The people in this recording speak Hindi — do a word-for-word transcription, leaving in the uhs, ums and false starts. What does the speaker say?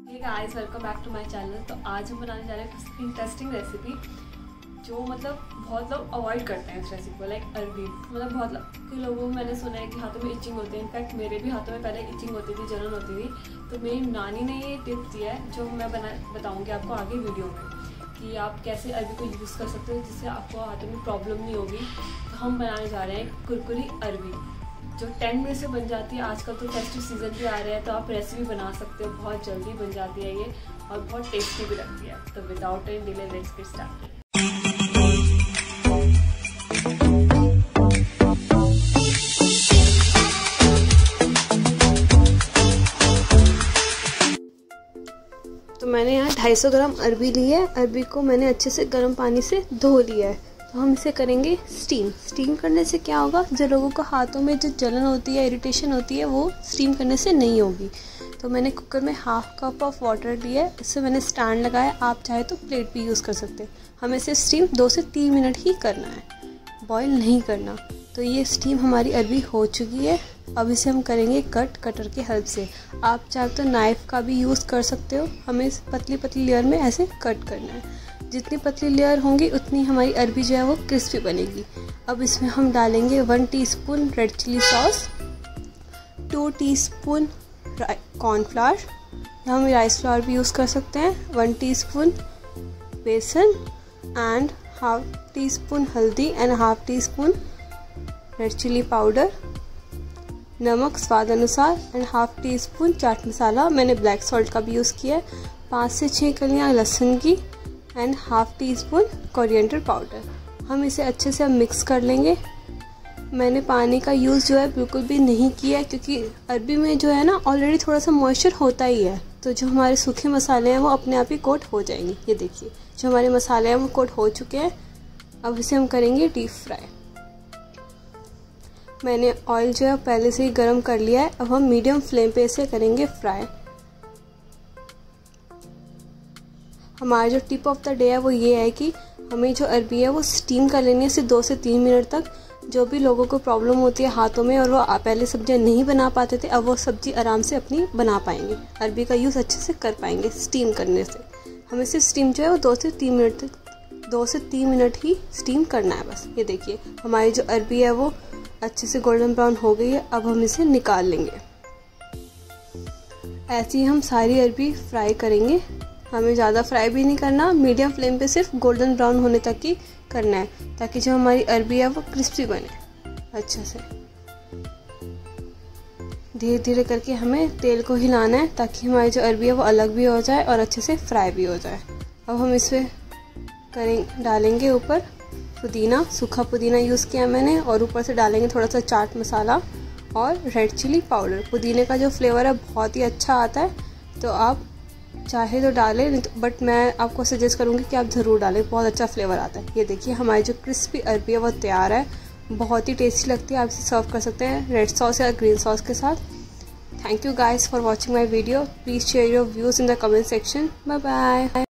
Hey guys, welcome back to my channel. तो आज हम बनाने जा रहे हैं कुछ इंटरेस्टिंग रेसिपी जो मतलब बहुत लोग अवॉइड करते हैं इस रेसिपी को, लाइक अरबी। मतलब बहुत लोग लोगों को मैंने सुना है कि हाथों में इचिंग होती है। इनफैक्ट मेरे भी हाथों में पहले इचिंग होती थी, जलन होती थी। तो मेरी नानी ने ये टिप दिया है जो मैं बना बताऊँगी आपको आगे वीडियो में कि आप कैसे अरबी को यूज़ कर सकते हो जिससे आपको हाथों में प्रॉब्लम नहीं होगी। तो हम बनाने जा रहे हैं कुरकुरी अरबी जो टेन मिनट में बन जाती है। आजकल तो फेस्टिव सीजन भी आ रहे हैं तो आप रेसिपी बना सकते हो, बहुत जल्दी बन जाती है ये और बहुत टेस्टी भी लगती है। तो without any delay let's get started. तो मैंने यहाँ दो सौ पचास ग्राम अरबी ली है। अरबी को मैंने अच्छे से गर्म पानी से धो लिया है। तो हम इसे करेंगे स्टीम। स्टीम करने से क्या होगा, जो लोगों को हाथों में जो जलन होती है, इरिटेशन होती है, वो स्टीम करने से नहीं होगी। तो मैंने कुकर में हाफ कप ऑफ वाटर लिया है। इससे मैंने स्टैंड लगाया। आप चाहे तो प्लेट भी यूज़ कर सकते हैं। हमें इसे स्टीम दो से तीन मिनट ही करना है, बॉईल नहीं करना। तो ये स्टीम हमारी अरबी हो चुकी है। अब इसे हम करेंगे कट कटर की हेल्प से। आप चाहे तो नाइफ़ का भी यूज़ कर सकते हो। हमें इस पतली पतली लेयर में ऐसे कट करना है। जितनी पतली लेयर होंगी उतनी हमारी अरबी जो है वो क्रिस्पी बनेगी। अब इसमें हम डालेंगे one teaspoon red chilli sauce, two teaspoon cornflour, या हम राइस फ्लावर भी यूज़ कर सकते हैं, वन टीस्पून बेसन एंड हाफ टी स्पून हल्दी and half teaspoon red chilli powder, नमक स्वाद अनुसार एंड हाफ टी स्पून चाट मसाला। मैंने ब्लैक सॉल्ट का भी यूज़ किया है। पाँच से छः कलियाँ लहसुन की and half teaspoon coriander powder. हम इसे अच्छे से मिक्स कर लेंगे। मैंने पानी का यूज़ जो है बिल्कुल भी नहीं किया है क्योंकि अरबी में जो है ना ऑलरेडी थोड़ा सा मॉइस्चर होता ही है। तो जो हमारे सूखे मसाले हैं वो अपने आप ही कोट हो जाएंगे। ये देखिए जो हमारे मसाले हैं वो कोट हो चुके हैं। अब इसे हम करेंगे डीप फ्राई। मैंने ऑयल जो है पहले से ही गर्म कर लिया है। अब हम मीडियम फ्लेम पे इसे करेंगे फ्राई। हमारा जो टिप ऑफ द डे है वो ये है कि हमें जो अरबी है वो स्टीम कर लेनी है सिर्फ दो से तीन मिनट तक। जो भी लोगों को प्रॉब्लम होती है हाथों में और वो पहले सब्जियां नहीं बना पाते थे, अब वो सब्जी आराम से अपनी बना पाएंगे। अरबी का यूज़ अच्छे से कर पाएंगे स्टीम करने से। हमें सिर्फ स्टीम जो है वो दो से तीन मिनट तक दो से तीन मिनट ही स्टीम करना है बस। ये देखिए हमारी जो अरबी है वो अच्छे से गोल्डन ब्राउन हो गई है। अब हम इसे निकाल लेंगे। ऐसे ही हम सारी अरबी फ्राई करेंगे। हमें ज़्यादा फ्राई भी नहीं करना, मीडियम फ्लेम पे सिर्फ गोल्डन ब्राउन होने तक ही करना है ताकि जो हमारी अरबी है वो क्रिस्पी बने अच्छे से। धीरे धीरे करके हमें तेल को हिलाना है ताकि हमारी जो अरबी है वो अलग भी हो जाए और अच्छे से फ्राई भी हो जाए। अब हम इसमें करें डालेंगे ऊपर पुदीना, सूखा पुदीना यूज़ किया मैंने, और ऊपर से डालेंगे थोड़ा सा चाट मसाला और रेड चिली पाउडर। पुदीने का जो फ्लेवर है बहुत ही अच्छा आता है, तो आप चाहे तो डालें, नहीं तो बट मैं आपको सजेस्ट करूँगी कि आप ज़रूर डालें, बहुत अच्छा फ्लेवर आता है। ये देखिए हमारी जो क्रिस्पी अरबी है वो तैयार है। बहुत ही टेस्टी लगती है। आप इसे सर्व कर सकते हैं रेड सॉस या ग्रीन सॉस के साथ। Thank you guys for watching my video. Please share your views in the comment section. Bye bye.